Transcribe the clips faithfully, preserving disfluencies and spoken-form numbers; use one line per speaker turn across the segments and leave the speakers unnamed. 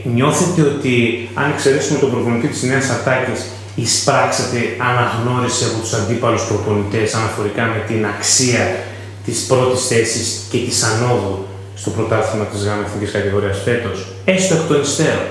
Νιώθετε ότι, αν εξαιρέσουμε τον προπονητή της Νέας Αρτάκης, εισπράξατε αναγνώριση από τους αντίπαλους προπονητές αναφορικά με την αξία της πρώτης θέσης και της ανόδου στο πρωτάθλημα της ΓΑΜΑ εθνικής κατηγορίας φέτος, έστω εκ των υστέρων?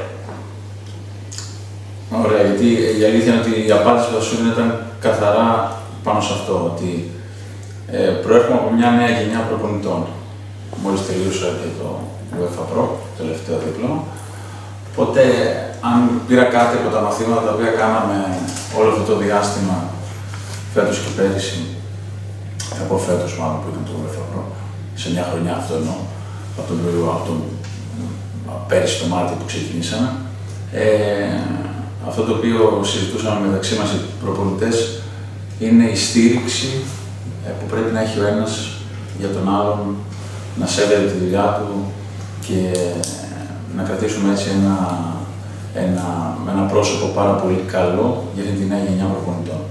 Ωραία, γιατί η αλήθεια είναι ότι η απάντηση του Βασίλη ήταν καθαρά πάνω σε αυτό, ότι ε, προέρχομαι από μια νέα γενιά προπονητών. Μόλις τελείωσα και το UEFA Pro, το τελευταίο δίπλωμα. Οπότε, αν πήρα κάτι από τα μαθήματα τα οποία κάναμε όλο αυτό το διάστημα, φέτος και πέρυσι, από φέτος μάλλον που ήταν το UEFA Pro, σε μια χρονιά αυτό εννοώ, από τον, από τον πέρυσι το Μάρτιο που ξεκινήσαμε, ε, αυτό το οποίο συζητούσαμε μεταξύ μας οι προπονητές είναι η στήριξη που πρέπει να έχει ο ένας για τον άλλον, να σέβεται τη δουλειά του και να κρατήσουμε έτσι ένα, ένα, ένα πρόσωπο πάρα πολύ καλό για την νέα γενιά προπονητών.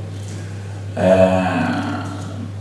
Ε,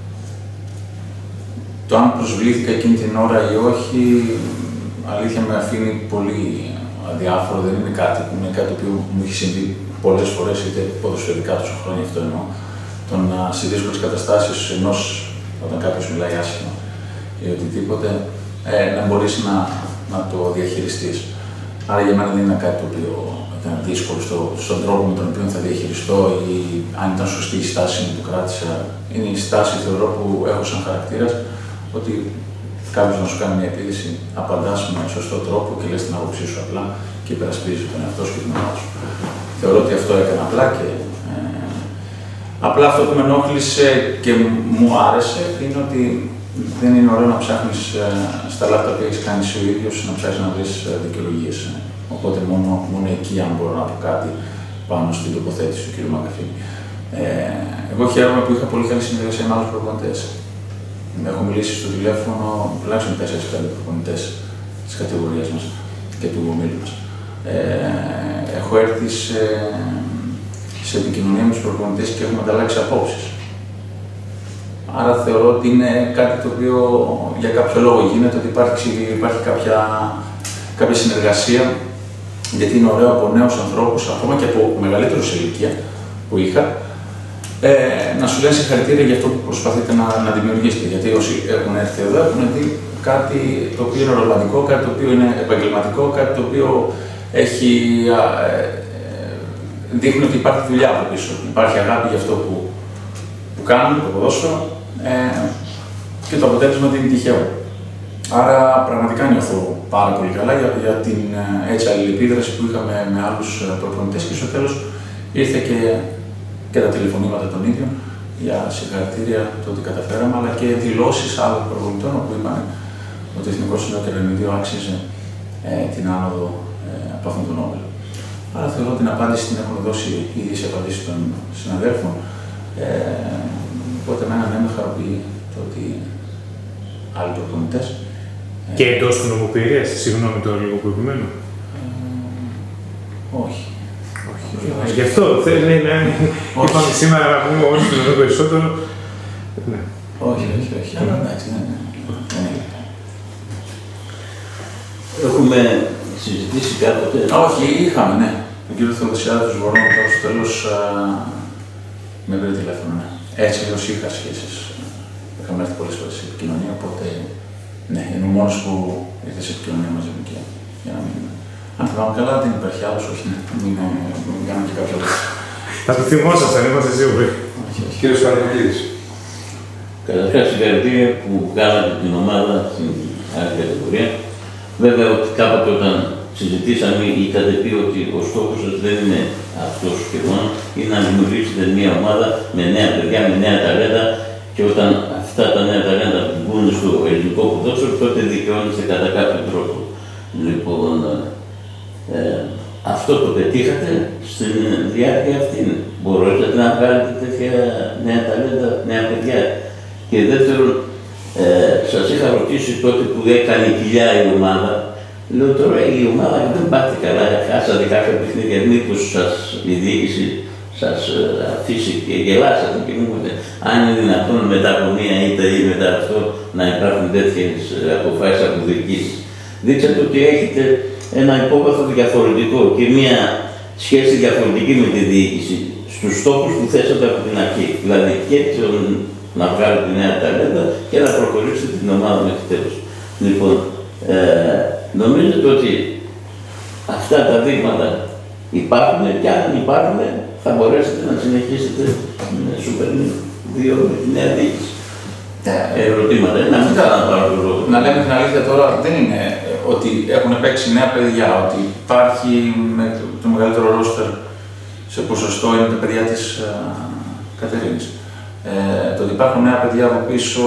το αν προσβλήθηκα εκείνη την ώρα ή όχι, αλήθεια με αφήνει πολύ αδιάφορο, δεν είναι κάτι που είναι κάτι που μου έχει συμβεί πολλές φορές, είτε ποδοσφαιρικά τόσα χρόνια αυτό εννοώ, το να σε δύσκολες καταστάσεις ενός, όταν κάποιος μιλάει άσχημα ή οτιδήποτε, ε, να μπορείς να, να το διαχειριστείς. Άρα για μένα δεν είναι κάτι το οποίο ήταν δύσκολο στο, στον τρόπο με τον οποίο θα διαχειριστώ ή αν ήταν σωστή η στάση που κράτησα. Είναι η στάση, θεωρώ, που έχω σαν χαρακτήρας, ότι κάποιος να σου κάνει μια επίδυση, απαντάς με σωστό τρόπο και λες την άποψή σου απλά και υπερασπίζεις τον εαυτό σου και την ομάδα σου. Θεωρώ ότι αυτό έκανα απλά και ε, απλά αυτό που με ενόχλησε και μου άρεσε είναι ότι δεν είναι ωραίο να ψάχνεις ε, στα λάθη τα οποία έχεις κάνει εσύ ο ίδιος, να ψάχνεις να βρεις ε, δικαιολογίες. Οπότε μόνο, μόνο εκεί αν μπορώ να πω κάτι πάνω στην τοποθέτηση του κ. Μακαφή. Ε, εγώ χαίρομαι που είχα πολύ καλή συνεργασία με άλλους προπονητές. Έχω μιλήσει στο τηλέφωνο τουλάχιστον τέσσερις πέντε προπονητές της κατηγορίας μας και του ομίλου μας. Ε, έχω έρθει σε, σε επικοινωνία με τους προπονητές και έχουμε ανταλλάξει απόψεις. Άρα θεωρώ ότι είναι κάτι το οποίο για κάποιο λόγο γίνεται, ότι υπάρχει, υπάρχει κάποια, κάποια συνεργασία, γιατί είναι ωραίο από νέους ανθρώπους, ακόμα και από μεγαλύτερους σε ηλικία που είχα, ε, να σου λένε συγχαρητήρια για αυτό που προσπαθείτε να, να δημιουργήσετε. Γιατί όσοι έχουν έρθει εδώ έχουν δει κάτι το οποίο είναι ρομαντικό, κάτι το οποίο είναι επαγγελματικό, κάτι το οποίο έχει, ε, δείχνει ότι υπάρχει δουλειά από πίσω. Υπάρχει αγάπη για αυτό που, που κάνουν, το ποδόσφαιρο, ε, και το αποτέλεσμα δεν είναι τυχαίο. Άρα πραγματικά νιώθω πάρα πολύ καλά για, για την έτσι αλληλεπίδραση που είχαμε με άλλους προπονητές και στο τέλος ήρθε και, και τα τηλεφωνήματα των ίδιων για συγχαρητήρια το ότι καταφέραμε, αλλά και δηλώσεις άλλων προπονητών που είπαν ότι ο Εθνικός Νεοτερενιδίου άξιζε ε, την άνοδο ε, από αυτόν τον όμιλο. Άρα θεωρώ την απάντηση την έχουν δώσει ήδη σε απαντήσεις των συναδέλφων. Ε, οπότε εμένα ναι, με χαροποιεί το ότι άλλοι προπονητές.
Και εντός του νομοποιηρίας, συγγνώμη το λίγο που επιμένω.
Ε, όχι. όχι.
όχι. Γι' αυτό θέλει να είπαμε σήμερα να πούμε όλοι στον εδώ περισσότερο. Ναι.
Όχι, όχι, όχι. Αλλά εντάξει, ναι, ναι.
Έχουμε συζητήσει κάποτε.
Όχι, είχαμε, ναι. Τον κύριο Θεοδοσιάδη του Βορρών, τώρα στο τέλος με πήρε τηλέφωνο, ναι. Έτσι ως είχα σχέσεις. Είχαμε έρθει πολλές φορές σε επικοινωνία, οπότε ναι, είναι ο μόνος που ήρθε σε επικοινωνία μαζί μου και για να μην... Αν θυμάμαι καλά, δεν υπάρχει άλλος, όχι, ναι. Μην, μην κάνω και κάποιο λόγο.
Θα το θυμόσασταν, είμαστε σίγουροι.
Κύριος Καρδοκίδης.
Καταρχάς, συγχαρητήρια που κάνατε την ομάδα στην άλλη κατηγορία. Βέβαια, ότι κάποτε όταν συζητήσαμε, είχατε πει ότι ο στόχος σας δεν είναι αυτός και μόνο, είναι να δημιουργήσετε μια ομάδα με νέα παιδιά, με νέα ταλέντα και όταν αυτά τα νέα ταλέντα μπουν στο ελληνικό ποδόσφαιρο, τότε δικαιώνεστε κατά κάποιο τρόπο. Λοιπόν, ε, αυτό το πετύχατε στην διάρκεια αυτή. Μπορείτε να βγάλετε τέτοια νέα ταλέντα, νέα παιδιά. Και δεύτερον, ε, σας είχα ρωτήσει τότε που έκανε κοιλιά η ομάδα. Λέω τώρα η ομάδα δεν πάτε καλά, χάσατε κάποια παιχνίδια, μήπως σας η διοίκηση σας αφήσει και γελάσατε και μου είπατε αν είναι δυνατόν μετά από μία ήττα ή μετά αυτό να υπάρχουν τέτοιες αποφάσεις από διοικήσεις. Δείξατε ότι έχετε ένα υπόβαθρο διαφορετικό και μια σχέση διαφορετική με τη διοίκηση στους στόχους που θέσατε από την αρχή. Δηλαδή και τον, να βγάλει τη νέα ταλέντα και να προχωρήσετε την ομάδα μέχρι τέλος. Λοιπόν, ε, νομίζετε ότι αυτά τα δείγματα υπάρχουν και αν υπάρχουν θα μπορέσετε να συνεχίσετε με Super δύο με τη νέα διοίκηση. Ερωτήματα, να μην κάνω να πάρω το λόγο.
Να λέμε την αλήθεια τώρα, δεν είναι ότι έχουν παίξει νέα παιδιά, ότι υπάρχει με το μεγαλύτερο ρόστερ σε ποσοστό είναι τα παιδιά της uh, Κατερίνης. Ε, το ότι υπάρχουν νέα παιδιά από πίσω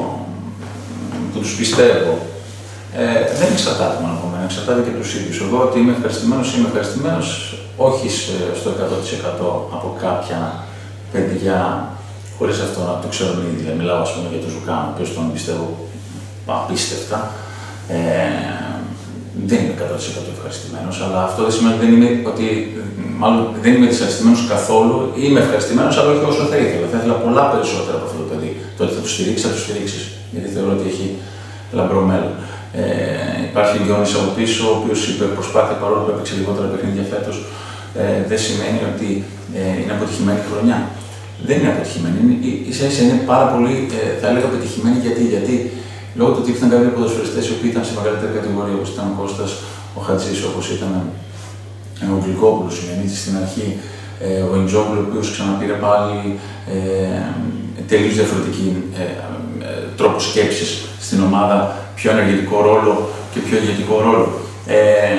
που τους πιστεύω, ε, δεν εξαρτάται μόνο από μένα, εξαρτάται και από τους ίδιους. Εγώ ότι είμαι ευχαριστημένος, είμαι ευχαριστημένος όχι στο εκατό τοις εκατό από κάποια παιδιά, χωρίς αυτό να το ξέρω ήδη. Δηλαδή, μιλάω ας πούμε για τον Ζουκάνο, ο οποίος τον πιστεύω απίστευτα. Ε, δεν είμαι εκατό τοις εκατό ευχαριστημένος, αλλά αυτό δεν σημαίνει ότι δεν είμαι, ότι, μάλλον δεν είμαι δυσαρεστημένος καθόλου. Είμαι ευχαριστημένος, αλλά όχι όσο θα ήθελα. Θα ήθελα πολλά περισσότερα από αυτό το παιδί. Το ότι θα το στηρίξει, θα το στηρίξει. Γιατί θεωρώ ότι έχει λαμπρό μέλλον. Ε, υπάρχει ο Γιώργος από πίσω, ο οποίος είπε προσπάθεια παρόλο που έπαιξε λιγότερα παιχνίδια φέτος. Ε, δεν σημαίνει ότι ε, είναι αποτυχημένη χρονιά. Δεν είναι αποτυχημένη. Ίσα ίσα είναι πάρα πολύ, ε, θα έλεγα, πετυχημένη. Γιατί, γιατί λόγω του ότι ήρθαν κάποιοι ποδοσφαιριστές οι οποίοι ήταν σε μεγαλύτερη κατηγορία, όπως ήταν ο Κώστας, ο Χατζής, όπως ήταν ο Γλυκόπουλος, ο Ιαννίτης στην αρχή, ε, ο Ιντζόγλου, ο οποίος ξαναπήρε πάλι ε, τελείως διαφορετική ε, ε, τρόπο σκέψης στην ομάδα, πιο ενεργητικό ρόλο και πιο ηγετικό ρόλο. Ε,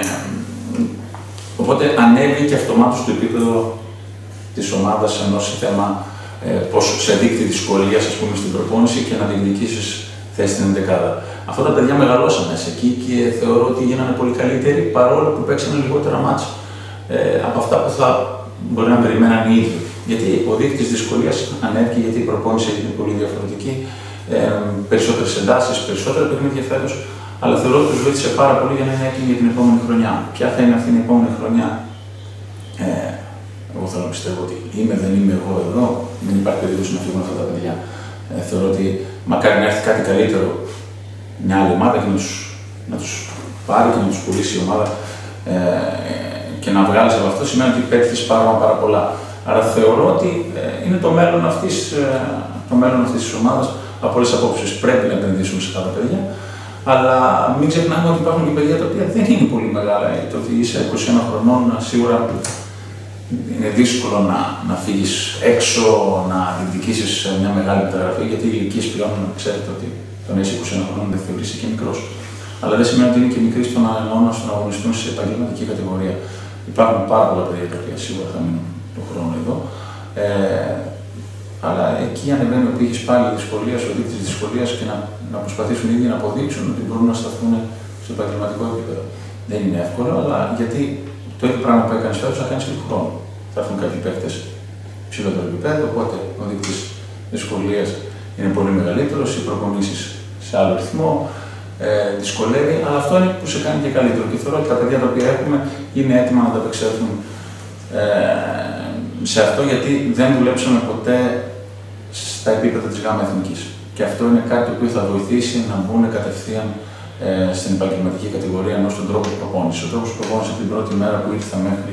οπότε ανέβει και αυτομάτως το επίπεδο της ομάδας ενώ σε θέμα ε, πως σε δείκτη δυσκολίας, ας πούμε, στην προπόνηση και να διεκδικήσεις θέση στην ενδεκάδα. Αυτά τα παιδιά μεγαλώσαν μέσα εκεί και θεωρώ ότι γίνανε πολύ καλύτεροι παρόλο που παίξανε λιγότερα μάτσα ε, από αυτά που θα μπορεί να περιμέναν οι ίδιοι. Γιατί ο δείκτης δυσκολίας ανέβηκε, γιατί η προπόνηση έγινε πολύ διαφορετική, ε, περισσότερες εντάσεις, περισσότερα παιχνίδια φέτος, αλλά θεωρώ ότι τους βοήθησε πάρα πολύ για να είναι έτοιμοι για την επόμενη χρονιά. Ποια θα είναι αυτή η επόμενη χρονιά? Ε, εγώ θέλω να πιστεύω ότι είμαι, δεν είμαι εγώ εδώ, δεν υπάρχει περίπτωση να φύγουν αυτά τα παιδιά. Ε, θεωρώ ότι μακάρι να έρθει κάτι καλύτερο, μια άλλη ομάδα και να τους, να τους πάρει και να τους πουλήσει η ομάδα ε, και να βγάλει από αυτό σημαίνει ότι πέτυχες πάρα, πάρα πολλά. Άρα θεωρώ ότι ε, είναι το μέλλον αυτής, ε, το μέλλον αυτής της ομάδας από όλες τις απόψεις. Πρέπει να επενδύσουμε σε αυτά τα παιδιά, αλλά μην ξεχνάμε ότι υπάρχουν και παιδιά τα οποία δεν είναι πολύ μεγάλα. Το ότι είσαι είκοσι ένα χρονών σίγουρα είναι δύσκολο να, να φύγεις έξω, να διεκδικήσεις μια μεγάλη μεταγραφή, γιατί οι ηλικίες πλέον ξέρετε ότι τον είσαι είκοσι ένα χρονών δεν θεωρείσαι και μικρός. Αλλά δεν σημαίνει ότι είναι και μικροί στο να ενώνουν στο να αγωνιστούν σε επαγγελματική κατηγορία. Υπάρχουν πάρα πολλά παιδιά τα οποία σίγουρα θα μείνουν τον χρόνο εδώ. Ε, αλλά εκεί ανεβαίνει ο πύχης πάλι δυσκολίας, ο δείκτης της δυσκολίας και να, να προσπαθήσουν οι ίδιοι να αποδείξουν ότι μπορούν να σταθούν στο επαγγελματικό επίπεδο. Δεν είναι εύκολο, αλλά γιατί το ίδιο πράγμα που έκανε φέτος θα κάνει λίγο χρόνο. Θα έρθουν κάποιοι παίκτες ψηλότερο επίπεδο, οπότε ο δείκτης δυσκολίας είναι πολύ μεγαλύτερος, οι προπονήσεις σε άλλο ρυθμό, ε, δυσκολεύει, αλλά αυτό είναι που σε κάνει και καλύτερο. Και θεωρώ ότι τα παιδιά τα οποία έχουμε είναι έτοιμα να ανταπεξέλθουν ε, σε αυτό, γιατί δεν δουλέψαμε ποτέ στα επίπεδα της ΓΑΜΑ Εθνικής. Και αυτό είναι κάτι το οποίο θα βοηθήσει να μπουν κατευθείαν ε, στην επαγγελματική κατηγορία, ενώ στον τρόπο προπόνησης. Ο τρόπος προπόνησης από την πρώτη μέρα που ήρθα μέχρι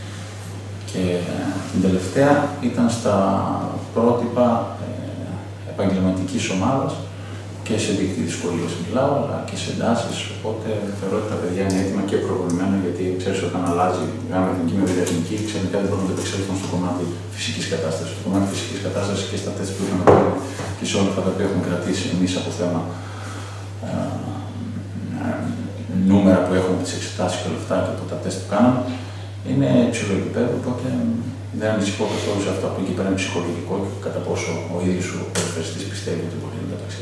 και ε, την τελευταία ήταν στα πρότυπα ε, επαγγελματικής ομάδας και σε δείκτη δυσκολίας μιλάω, αλλά και σε εντάσεις. Οπότε θεωρώ ότι τα παιδιά είναι έτοιμα και προχωρημένα, γιατί ξέρεις όταν αλλάζει η ΓΑΜΑ Εθνική με διεθνική, ξαφνικά δεν μπορούν να επεξέλθουν στο κομμάτι φυσικής κατάστασης. Στο κομμάτι φυσικής κατάστασης και στα τεστ που είχαμε κάνει και σε όλα αυτά τα οποία έχουμε κρατήσει εμείς από θέμα ε, ε, νούμερα που έχουμε από τις εξετάσεις και όλα αυτά και από τα τεστ που κάναμε, είναι υψηλό επίπεδο. Οπότε δεν ανησυχώ καθόλου σε αυτό. Από εκεί πέρα είναι ψυχολογικό και κατά πόσο ο ίδιος ο ποδοσφαιριστής πιστεύει ότι μπορεί να μεταξύ.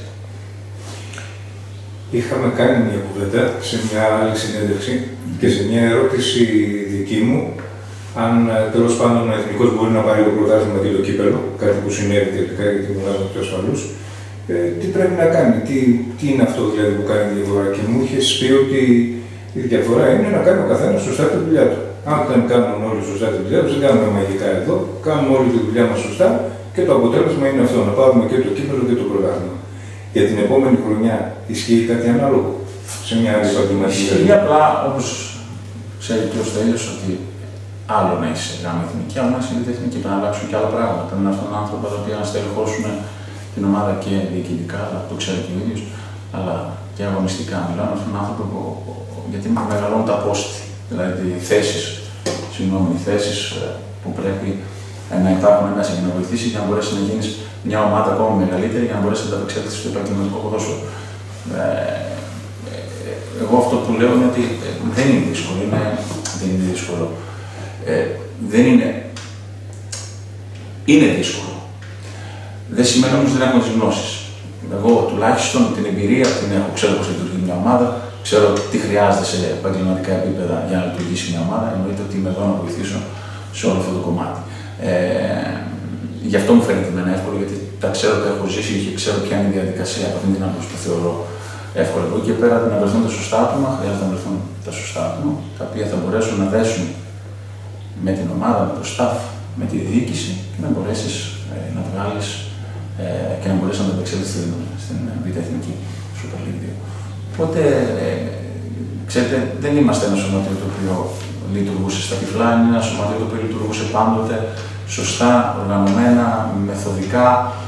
Είχαμε κάνει μια κουβέντα σε μια άλλη συνέντευξη και σε μια ερώτηση δική μου, αν τέλος πάντων ο εθνικός μπορεί να πάρει το πρωτάθλημα και το κύπελλο, κάτι που συνέβη τελικά γιατί μιλάμε πιο ασφαλούς, ε, τι πρέπει να κάνει, τι, τι είναι αυτό δηλαδή που κάνει τη διαφορά. Και μου είχε πει ότι η διαφορά είναι να κάνει ο καθένας σωστά τη δουλειά του. Αν δεν κάνουμε όλοι σωστά τη δουλειά του, δεν κάνουμε μαγικά εδώ, κάνουμε όλη τη δουλειά μας σωστά και το αποτέλεσμα είναι αυτό, να πάρουμε και το κύπελλο και το πρωτάθλημα. Για την επόμενη χρονιά ισχύει κάτι ανάλογο σε μια άλλη επαγγελματική
ισχύει απλά, όπως ξέρει και ο Στέλιος ότι άλλο να είσαι γάμα εθνική, άλλο να είσαι elite εθνική. Πρέπει να αλλάξουν και άλλα πράγματα. Πρέπει να έρθουν άνθρωποι τα οποία να στελεχώσουν την ομάδα και διοικητικά, αλλά το ξέρει και ο ίδιος, αλλά και αγωνιστικά. Μιλάω με αυτόν τον άνθρωπο που, γιατί μεγαλώνουν τα απόστοι. Δηλαδή οι θέσεις, συγγνώμη, οι θέσεις που πρέπει να υπάρχουν μέσα για να βοηθήσει για να μπορέσει να γίνει μια ομάδα ακόμα μεγαλύτερη για να μπορέσει να ανταπεξέλθει στο επαγγελματικό ποδόσφαιρο. Ε, εγώ αυτό που λέω είναι ότι δεν είναι δύσκολο. Είναι, δεν είναι δύσκολο. Ε, δεν είναι. Είναι δύσκολο. Δεν σημαίνει όμως ότι δεν έχουμε τις γνώσεις. Εγώ τουλάχιστον την εμπειρία την έχω, ξέρω πώς λειτουργεί μια ομάδα, ξέρω τι χρειάζεται σε επαγγελματικά επίπεδα για να λειτουργήσει μια ομάδα. Εννοείται ότι είμαι εδώ να βοηθήσω σε όλο αυτό το κομμάτι. Ε, γι' αυτό μου φαίνεται εμένα εύκολο, γιατί τα ξέρω, τα έχω ζήσει και ξέρω ποια είναι η διαδικασία. Από αυτήν την άποψη το θεωρώ εύκολο. Από εκεί και πέρα να βρεθούν τα σωστά άτομα, χρειάζεται να βρεθούν τα σωστά άτομα, τα οποία θα μπορέσουν να δέσουν με την ομάδα, με το staff, με τη διοίκηση και να μπορέσει ε, να βγάλει ε, και να μπορέσει να ανταπεξέλθει στην, στην Β' Εθνική Super League δύο. Οπότε, ε, ξέρετε, δεν είμαστε ένα σωματείο το οποίο λειτουργούσε στα τυφλά, είναι ένα σωματείο το οποίο λειτουργούσε πάντοτε σωστά, οργανωμένα, μεθοδικά,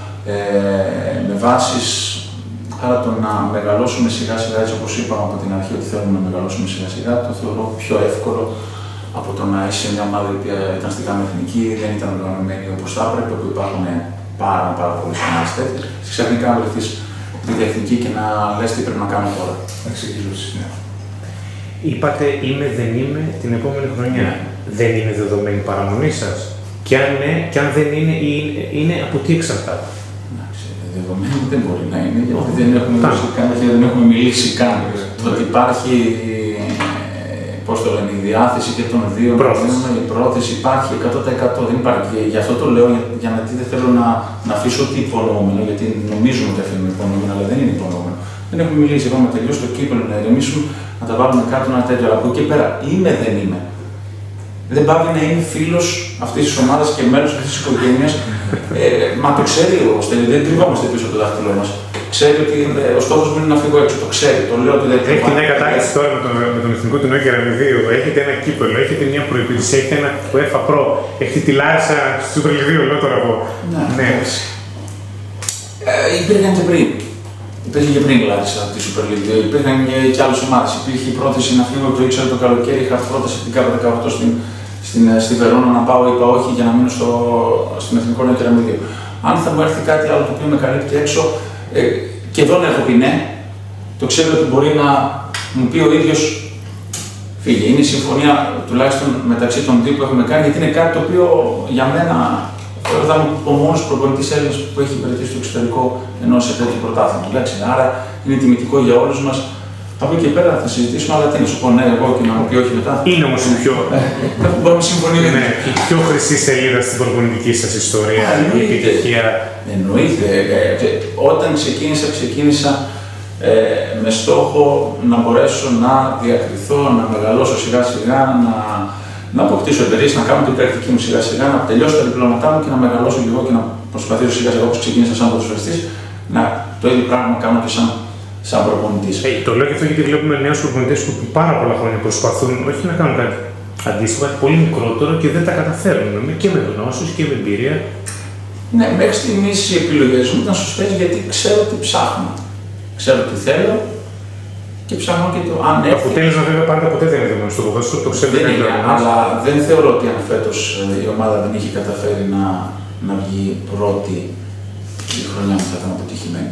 ε, με βάσεις. Άρα το να μεγαλώσουμε σιγά σιγά, έτσι όπως είπαμε από την αρχή ότι θέλουμε να μεγαλώσουμε σιγά σιγά, το θεωρώ πιο εύκολο από το να είσαι μια ομάδα η οποία ήταν στη γάμα εθνική, δεν ήταν οργανωμένη όπως θα έπρεπε, που υπάρχουν πάρα, πάρα πολλές ομάδες τέτοιες. Ξαφνικά να βρεθείς τη εθνική και να λες τι πρέπει να κάνω τώρα. Να ξεκινήσεις, ναι.
Είπατε είμαι, δεν είμαι την επόμενη χρονιά. Δεν είναι δεδομένη η παραμονή σας. Και αν ναι, και αν δεν είναι, είναι, είναι από τι εξαρτάται.
Δεδομένο δεν μπορεί να είναι, γιατί δεν έχουμε, καν, δεν έχουμε μιλήσει καν. Το ότι υπάρχει, πώς το λένε, η διάθεση και των δύο, η πρόθεση υπάρχει εκατό τοις εκατό, δεν υπάρχει. Γι' αυτό το λέω, για, για να δεν θέλω να, να αφήσω ότι υπονοούμενο, γιατί νομίζουμε ότι αφήνουμε υπονοούμενο, αλλά δεν είναι υπονοούμενο. Δεν έχουμε μιλήσει, έχουμε τελειώσει το κύπελλο, να ηρεμήσουμε, να τα βάλουμε κάτω ένα τέτοιο. Αλλά από εκεί και πέρα, είμαι, δεν είμαι. Δεν πάει να είναι φίλος αυτής της ομάδας και μέλος αυτής της οικογένειας. Ε, μα το ξέρει ο Στέλιος, δεν κρυβόμαστε πίσω από το δάχτυλό μας. Ξέρει ότι ε, ο στόχος μου είναι να φύγω έξω, το ξέρει. Το λέω ότι δεν
έχετε μια κατάρτιση τώρα με τον, με τον Εθνικό του Νέου Κεραμιδίου, έχετε ένα κύπελλο, έχετε μια προϋπηρεσία, έχετε ένα UEFA Pro, έχετε τη Λάρισα στη Super League δύο, λέω τώρα εγώ.
Ναι. ναι. Ε, υπήρχαν και πριν. Υπήρχε και πριν η Λάρισα τη Super League δύο, υπήρχαν και άλλες ομάδες. Υπήρχε η πρόθεση να φύγω, το ήξερα το καλοκαίρι, είχα πρόταση από την ΚΑΠ δεκαοκτώ στην. Στην, στη Βερόνα να πάω, είπα όχι για να μείνω στο, στην Εθνικό Νέο Κεραμιδίο. Αν θα μου έρθει κάτι άλλο το οποίο με καλύπτει έξω, ε, και εδώ να έχω πει ναι, το ξέρω ότι μπορεί να μου πει ο ίδιος φύγε. Είναι η συμφωνία τουλάχιστον μεταξύ των δύο που έχουμε κάνει, γιατί είναι κάτι το οποίο για μένα ήταν ο μόνος προπονητής Έλληνας που έχει υπηρετήσει στο εξωτερικό ενός σε τέτοιο πρωτάθλημα. Άρα είναι τιμητικό για όλους μας. Από εκεί και πέρα θα συζητήσουμε, αλλά τι να σου πω, ναι, εγώ και να μου πει όχι μετά.
Είναι όμως η πιο.
Μπορούμε να συμφωνήσουμε.
Ναι, η πιο χρυσή σελίδα στην προπονητική σας ιστορία, η επιτυχία.
Εννοείται. Όταν ξεκίνησα, ξεκίνησα ε, με στόχο να μπορέσω να διακριθώ, να μεγαλώσω σιγά σιγά, να, να αποκτήσω εμπειρίες, να κάνω την πρακτική μου σιγά σιγά, να τελειώσω τα διπλώματά μου και να μεγαλώσω λίγο και να προσπαθήσω σιγά σιγά όπως ξεκίνησα σαν ποδοσφαιριστής, να το ίδιο πράγμα να κάνω και σαν. Σαν προπονητής.
Hey, το λέω και αυτό γιατί βλέπουμε νέους προπονητές που πάρα πολλά χρόνια προσπαθούν όχι να κάνουν κάτι αντίστοιχο, κάτι πολύ μικρότερο και δεν τα καταφέρουν και με γνώσεις και με εμπειρία.
Ναι, μέχρι στιγμής οι επιλογές μου ήταν σωστές γιατί ξέρω τι ψάχνω. Ξέρω τι θέλω και ψάχνω και το αν
έρθει. Το αποτέλεσμα βέβαια πάντα ποτέ δεν είναι δεδομένο στο ποδόσφαιρο, το ξέρω.
Δεν είναι, αλλά δεν θεωρώ ότι αν φέτος η ομάδα δεν είχε καταφέρει να, να βγει πρώτη, η χρονιά μου θα ήταν αποτυχημένη.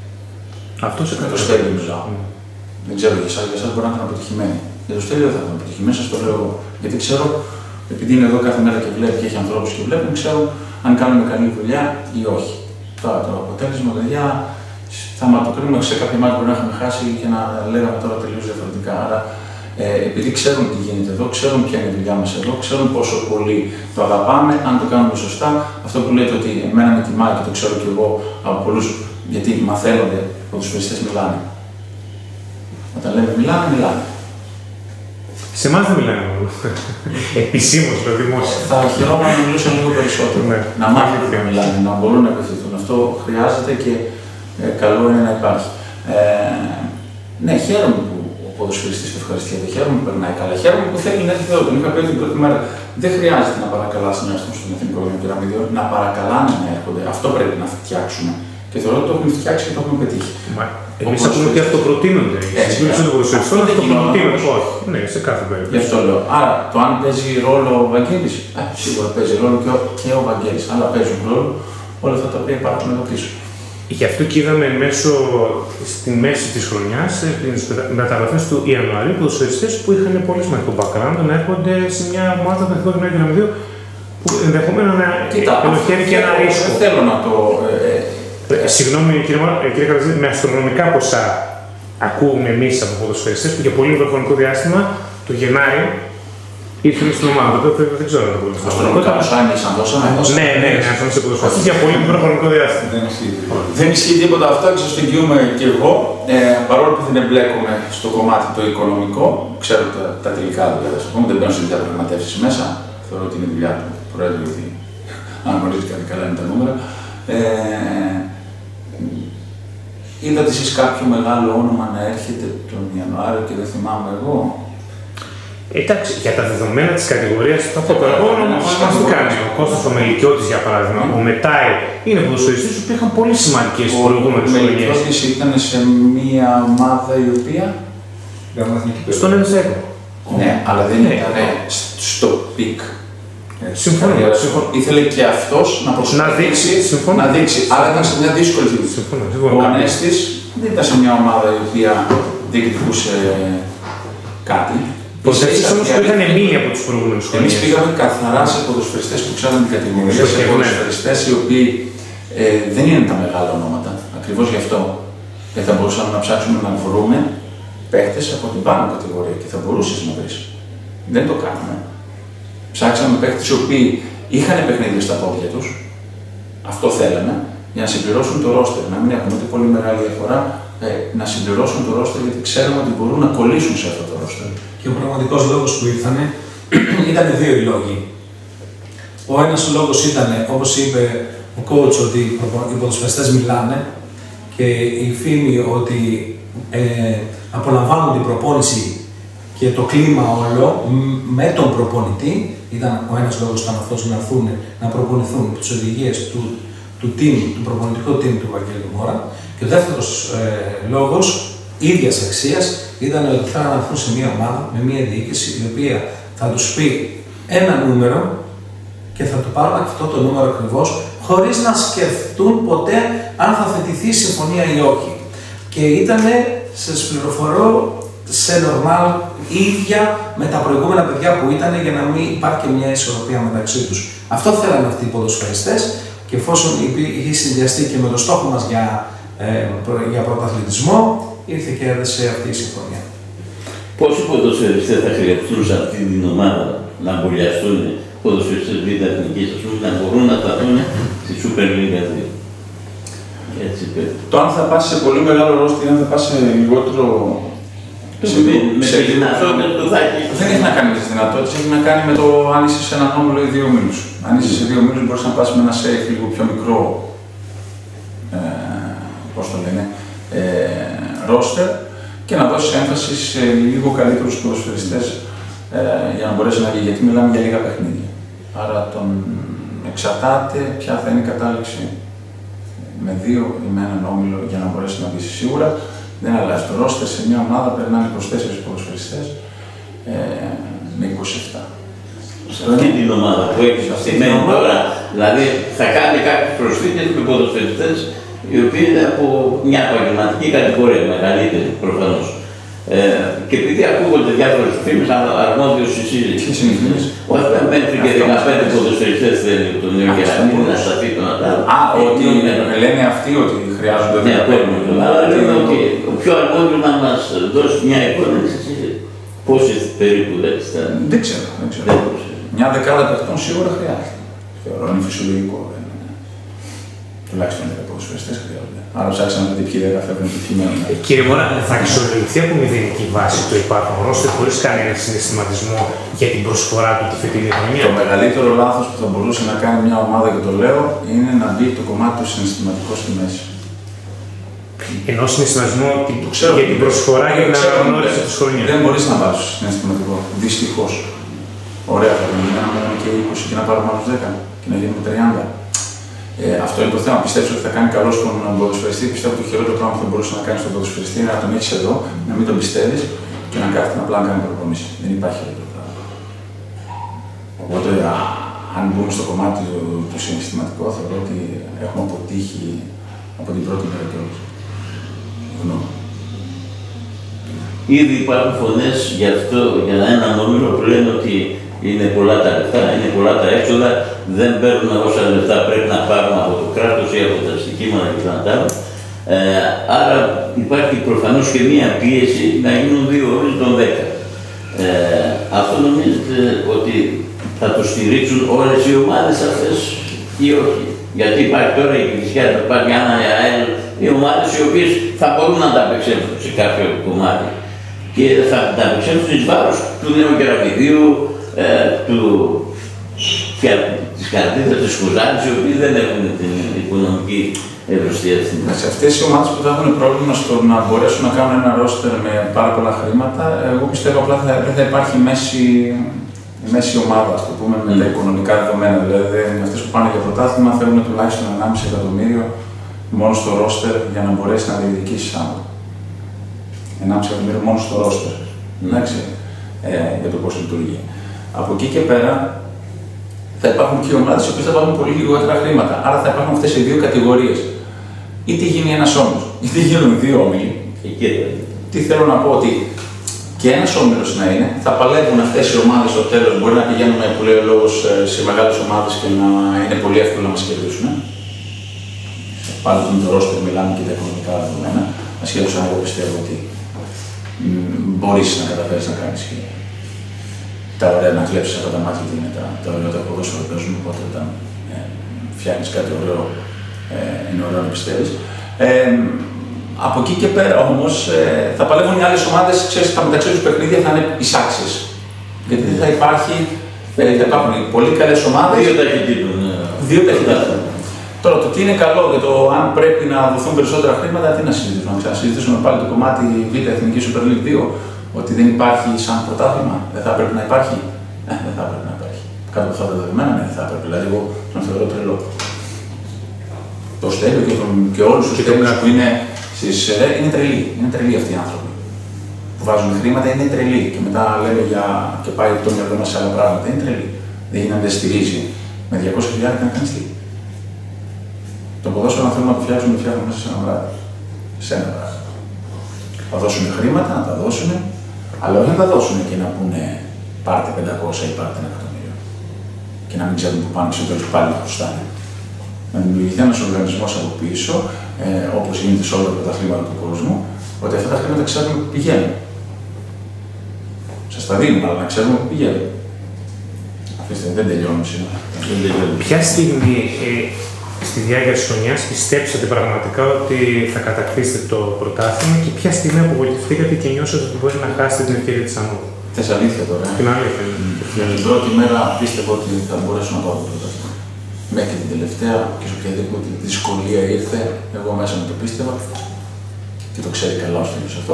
Αυτό σε
το Στέλιο μιλάω. Mm. Δεν ξέρω για εσάς, για εσάς μπορεί να ήταν αποτυχημένοι. Για το Στέλιο θα ήταν αποτυχημένοι, σας το λέω. Γιατί ξέρω, επειδή είναι εδώ κάθε μέρα και βλέπει και έχει ανθρώπους και βλέπουν, ξέρω αν κάνουμε καλή δουλειά ή όχι. Τώρα το αποτέλεσμα, παιδιά, θα ματοκρίνουμε σε κάποια μάτια που να έχουμε χάσει και να λέγαμε τώρα τελείως διαφορετικά. Άρα, ε, επειδή ξέρουν τι γίνεται εδώ, ξέρουν ποια είναι η δουλειά μας εδώ, ξέρουν πόσο πολύ το αγαπάμε, αν το κάνουμε σωστά. Αυτό που λέτε ότι εμένα με τιμάει και το ξέρω κι εγώ από πολλούς, γιατί μαθαίνονται. Ότι τους φοιτητές μιλάνε. Όταν λέμε μιλάνε, μιλάνε.
Σε εμάς δεν μιλάνε μόνο. Επισήμως, το δημόσιο.
Θα χαιρόμουν να μιλούσαν λίγο περισσότερο.
Ναι.
Να μάθουν να μιλάνε, να μπορούν να επιθετούν. Αυτό χρειάζεται και ε, καλό είναι να υπάρχει. Ε, ναι, χαίρομαι που ποδοσφαιριστής και ευχαριστιέται. Χαίρομαι που περνάει καλά. Χαίρομαι που θέλει να έρθει εδώ. Τον είχα πει την πρώτη μέρα. Δεν χρειάζεται να παρακαλάσει να έρθουν στον Εθνικό Πυραμίδιο, να παρακαλάνε να έρχονται. Αυτό πρέπει να φτιάξουμε. Και θεωρώ ότι το έχουμε φτιάξει και το έχουμε πετύχει.
Εμείς θα πούμε ότι αυτοπροτείνονται.
Έτσι,
σύμφωνα το ποδοσφαιριστό,
αυτό δεν
αυτοπροτείνονται. Όχι, ναι, σε κάθε περίπτωση.
Γι' αυτό λέω. Άρα, το αν παίζει ρόλο ο Βαγγέλης, ε, σίγουρα παίζει ρόλο και ο, και ο Βαγγέλης, αλλά παίζουν ρόλο όλα αυτά τα οποία υπάρχουν εδώ πίσω.
Γι' αυτό και είδαμε μέσω, στη μέση της χρονιάς, τις μεταγραφές του Ιανουαρίου, ποδοσφαιριστές που είχαν πολύ σημαντικό background να έρχονται σε μια ομάδα του Εθνικού Πυραμίδιο που ενδεχομένως να ελοχεύει και ένα ρίσκο.
Δεν θέλω να το.
Ε, ε, Συγγνώμη κύριε, κύριε Καρατζή, με αστρονομικά ποσά ακούμε εμείς από ποδοσφαιριστές που για πολύ χρονικό διάστημα, το Γενάρη, ήρθαν στην ομάδα. Το οποίο δεν ξέρω αν το πω.
Αστρονομικά ποσά εμείς αν δώσαμε.
Ναι, ναι, ναι, αν σε ποδοσφαιριστές για πολύ χρονικό διάστημα.
Δεν ισχύει τίποτα αυτό και σας το εγγυούμε και εγώ. Ε, παρόλο που δεν εμπλέκομαι στο κομμάτι το οικονομικό, ξέρω τα, τα τελικά δηλαδή. Δεν μπαίνω σε διαπραγματεύσεις μέσα. Θεωρώ ότι είναι δουλειά του Πρόεδρου, γιατί αν γνωρίζει κάτι καλά είναι τα νούμερα. Ε, είδατε εσείς κάποιο μεγάλο όνομα να έρχεται τον Ιανουάριο και δεν θυμάμαι εγώ.
Εντάξει, για τα δεδομένα της κατηγορίας θα πω τώρα, εγώ μας το κάνει. Ο Κώστας ο Μελικιώτης για παράδειγμα, ο Μετάι, είναι ποδοσφαιριστές που είχαν πολύ σημαντικές προηγούμενες χρονιές.
Ο Μελικιώτης ήταν σε μια ομάδα η οποία.
Στον Ενσέκο.
Ναι, αλλά δεν ήταν στο πικ.
Συμφωνώ.
Ήθελε και αυτός να προσπαθήσει να δείξει. Άρα ήταν σε μια δύσκολη θέση. Ο Ανέστης δεν ήταν σε μια ομάδα η οποία διεκδικούσε κάτι.
Ποδοσφαιριστές όμως που είχαν μείνει από τους προηγούμενους χρονιές.
Εμείς πήγαμε καθαρά σε ποδοσφαιριστές που ξέραν την κατηγορία, σε ποδοσφαιριστές οι οποίοι ε, δεν είναι τα μεγάλα ονόματα. Ακριβώς γι' αυτό. Και θα μπορούσαμε να ψάξουμε να βρούμε παίχτες από την πάνω κατηγορία και θα μπορούσες να βρεις. Δεν το κάνουμε. Ψάξαμε παίχτες οι οποίοι είχαν παιχνίδια στα πόδια τους, αυτό θέλαμε, για να συμπληρώσουν το ρόστερ. Να μην έχουμε ούτε πολύ μεγάλη διαφορά, ε, να συμπληρώσουν το ρόστερ γιατί ξέρουμε ότι μπορούν να κολλήσουν σε αυτό το ρόστερ.
Και ο πραγματικός λόγος που ήρθανε ήταν δύο οι λόγοι. Ο ένας λόγος ήταν, όπως είπε ο coach, ότι οι ποδοσφαιριστές μιλάνε και η φήμη ότι ε, απολαμβάνουν την προπόνηση και το κλίμα όλο με τον προπονητή, ήταν ο ένας λόγος ήταν αυτός να έρθουν να προπονηθούν με τις οδηγίες του, του team, του προπονητικού team του Βαγγέλη Μόρα. Και ο δεύτερος ε, λόγος, ίδιας αξίας, ήταν ότι θα να έρθουν σε μια ομάδα με μια διοίκηση η οποία θα τους πει ένα νούμερο και θα του πάρουν αυτό το νούμερο ακριβώς, χωρίς να σκεφτούν ποτέ αν θα θετηθεί η συμφωνία ή όχι. Και ήταν, σας πληροφορώ, σε normal ίδια με τα προηγούμενα παιδιά που ήταν για να μην υπάρχει και μια ισορροπία μεταξύ τους. Αυτό θέλανε αυτοί οι ποδοσφαιριστές και εφόσον είχε συνδυαστεί και με το στόχο μας για, ε, για πρωταθλητισμό, ήρθε και έδεσε αυτή η συμφωνία.
Πόσοι ποδοσφαιριστές θα χρειαστούν σε αυτή την ομάδα να εμβολιαστούν, ποδοσφαιριστές β' εθνικής, ας πούμε, να μπορούν να σταθούν στη Super League δύο. Έτσι,
το αν θα πας σε πολύ μεγάλο ρόστερ ή αν θα πας σε λιγότερο.
Με τη δυνατότητα του θα έχει.
Δεν έχει να κάνει με τις δυνατότητες, έχει να κάνει με το αν είσαι σε έναν όμιλο ή δύο ομίλους. Αν είσαι σε δύο ομίλους, μπορείς να πας με ένα safe λίγο πιο μικρό, ε, πώς το λένε, ε, roster και να δώσεις έμφαση σε λίγο καλύτερους ποδοσφαιριστές ε, για να μπορέσει να βγει. Γιατί μιλάμε για λίγα παιχνίδια. Άρα τον εξαρτάται ποια θα είναι η κατάληξη με δύο ή με έναν όμιλο για να μπορέσει να βγει σίγουρα. Δεν αλλάζει. Το ρόστερ σε μια ομάδα περνάνε είκοσι τέσσερις ποδοσφαιριστές ε, με είκοσι επτά.
Σε αυτή την ομάδα που έχει στημένη τώρα, δηλαδή θα κάνει κάποιους προσφύγες με ποδοσφαιριστές οι οποίοι είναι από μια επαγγελματική κατηγορία, μεγαλύτερη προφανώς. Ε, και επειδή ακούγονται διάφορες φήμες, αρμόδιος εισήγηση.
Ποιες είναι οι φήμες?
Μέχρι και δεκαπέντε ποδοσφαιριστές θέλει τον Νέο Κεραμίδη να σταθεί τον Ατάλο.
Α, ότι λένε αυτοί ότι χρειάζονται
δεκαπέντε. Αλλά λέμε ότι ο πιο αρμόδιος να μας δώσει μια εικόνα πόσες περίπου δεν θα.
Δεν ξέρω. Μια δεκάδα παιχτών σίγουρα χρειάζεται. Θεωρώ είναι φυσιολογικό. Τουλάχιστον δέκα ποδοσφαιριστές χρειάζονται. Άρα ψάξαμε να δει ποιοι δέκα φεύγουν και ποιοι μένουν.
Κύριε Μόρα, θα αξιολογηθεί από μηδενική βάση το υπάρχον ρόστερ χωρίς κανένα συναισθηματισμό για την προσφορά του τη φετινή χρονιά?
Το μεγαλύτερο λάθος που θα μπορούσε να κάνει μια ομάδα, και το λέω, είναι να μπει το κομμάτι του συναισθηματικό στη μέση.
Ενό συναισθηματισμό
ξέρω,
για την προσφορά και την αναγνώριση τη χρονιά.
Δεν μπορεί να βάλει συναισθηματικό. Δυστυχώς. Ωραία, θα πρέπει να κάνουμε και είκοσι και να πάρουμε άλλους δέκα και να γίνουμε τριάντα. Ε, αυτό είναι το θέμα. Πιστεύω ότι θα κάνει καλό στον ποδοσφαιριστή. Πιστεύω ότι το χειρότερο πράγμα που θα μπορούσε να κάνει στον ποδοσφαιριστή είναι να τον έχει εδώ, να μην τον πιστεύει και να κάθεται απλά να κάνει προπονήσει. Δεν υπάρχει άλλο πράγμα. Οπότε, α, αν μπούμε στο κομμάτι του, του συναισθηματικού, θεωρώ ότι έχουμε αποτύχει από την πρώτη μέρα κιόλας. Γνώμη.
Ήδη υπάρχουν φωνές για αυτό, για έναν όμιλο που λένε ότι είναι πολλά τα λεφτά, είναι πολλά τα έξοδα, δεν παίρνουν όσα λεφτά πρέπει να πάρουν από το κράτος ή από τα στοιχήματα και τα άλλα. Ε, άρα υπάρχει προφανώς και μία πίεση να γίνουν δύο ώρες των δέκα. Ε, αυτό νομίζετε ότι θα το στηρίξουν όλες οι ομάδες αυτές ή όχι? Γιατί υπάρχει τώρα η Κηφισιά, υπάρχει ένα ΑΕΛ, οι ομάδες οι οποίες θα μπορούν να τα απεξέλθουν σε κάποιο κομμάτι και θα τα απεξέλθουν εις βάρος του Νέου Κεραμιδίου, ε, του, της Καρτίδας, της Κουζάνης, οι οποίοι δεν έχουν την οικονομική ευρωστία ευθύνη.
Σε αυτές οι ομάδες που θα έχουν πρόβλημα στο να μπορέσουν να κάνουν ένα ρόστερ με πάρα πολλά χρήματα, εγώ πιστεύω απλά θα, θα υπάρχει μέση, μέση ομάδα, ας το πούμε, με mm. τα οικονομικά δεδομένα. Δηλαδή, αυτές που πάνε για πρωτάθλημα θέλουν τουλάχιστον ενάμιση εκατομμύριο μόνο στο ρόστερ για να μπορέσει να διεκδικήσει άλλο. ενάμιση εκατομμύριο μόνο στο ρόστερ. Mm. Εντάξει, ε, για το πώς λειτουργεί. Από εκεί και πέρα θα υπάρχουν και ομάδες οι οποίες θα βάλουν πολύ λιγότερα χρήματα. Άρα θα υπάρχουν αυτές οι δύο κατηγορίες. Είτε γίνει ένας όμιλος, είτε γίνουν δύο όμιλοι. Τι θέλω να πω, ότι και ένας όμιλος να είναι, θα παλεύουν αυτές οι ομάδες στο τέλος. Μπορεί να πηγαίνουμε, που λέει ο λόγος, σε μεγάλες ομάδες και να είναι πολύ εύκολο να μας κερδίσουν. Πάλι με το ρόστερ μιλάμε και τα οικονομικά δεδομένα. Ασχέτως αν εγώ πιστεύω ότι μπορείς να καταφέρεις να κάνεις και τα ωραία, να κλέψεις από τα μάτια είναι τα, τα ωραία τα ποδόσφαιρα που παίζουν, οπότε όταν ε, φτιάχνεις κάτι ωραίο, ε, είναι ωραίο να πιστεύεις. Ε, από εκεί και πέρα όμως ε, θα παλεύουν οι άλλες ομάδες, ξέρεις, τα μεταξύ τους παιχνίδια θα είναι εισάξεις. Γιατί δεν θα υπάρχει, ε, θα υπάρχουν πολύ καλές ομάδες.
Δύο ταχυτήτων.
Δύο ταχυτήτων. Τώρα, το τι είναι καλό για το αν πρέπει να δοθούν περισσότερα χρήματα, τι να συζητήσουμε. Να ξανασυζητήσουμε πάλι το κομμάτι Β' Εθνική Super League δύο, ότι δεν υπάρχει σαν πρωτάθλημα, δεν θα πρέπει να υπάρχει. Ναι, δεν θα πρέπει να υπάρχει. Κάτω από αυτά τα δεδομένα, ναι, δεν θα πρέπει. Δηλαδή, εγώ τον θεωρώ τρελό. Το Στέλιο και, και όλου του Στέλιους που είναι στις ΕΡΕ είναι τρελοί. Είναι τρελοί αυτοί οι άνθρωποι. Που βάζουν χρήματα είναι τρελοί. Και μετά λέμε για. Και πάει το μυαλό μα σε άλλα πράγματα. Είναι τρελοί. Δεν γίνεται να στηρίζει με διακόσια χιλιάδες να κάνει τι. Το ποδόσφαιρο, αν θέλουμε να το φτιάξουμε, το φτιάχνουμε μέσα σε ένα βράδυ. Σε ένα βράδυ. Θα δώσουν χρήματα, να τα δώσουν, αλλά όχι να τα δώσουν και να πούνε πάρτε πεντακόσια ή πάρτε ένα εκατομμύριο. Και να μην ξέρουν που πάνε στο τέλος πάλι να χρωστάνε. Να δημιουργηθεί ένας οργανισμός από πίσω, ε, όπως γίνεται σε όλα τα πρωταθλήματα του κόσμου, ότι αυτά τα χρήματα ξέρουμε που πηγαίνουν. Σας τα δίνουμε, αλλά να ξέρουμε που πηγαίνουν. Αφήστε, δεν τελειώνουμε σήμερα.
Ποια στιγμή ε, στη διάρκεια της χρονιάς πιστέψατε πραγματικά ότι θα κατακτήσετε το πρωτάθλημα και ποια στιγμή απογοητευτήκατε και νιώσατε ότι μπορεί να χάσετε την ευκαιρία της ανώδου?
Θες αλήθεια τώρα.
Την αλήθεια.
Για την πρώτη μέρα πίστευα ότι θα μπορέσω να πάω το πρωτάθλημα. Μέχρι την τελευταία και σε οποιαδήποτε δυσκολία ήρθε, εγώ μέσα μου το πίστευα και το ξέρει καλά ο Στέλιος αυτό.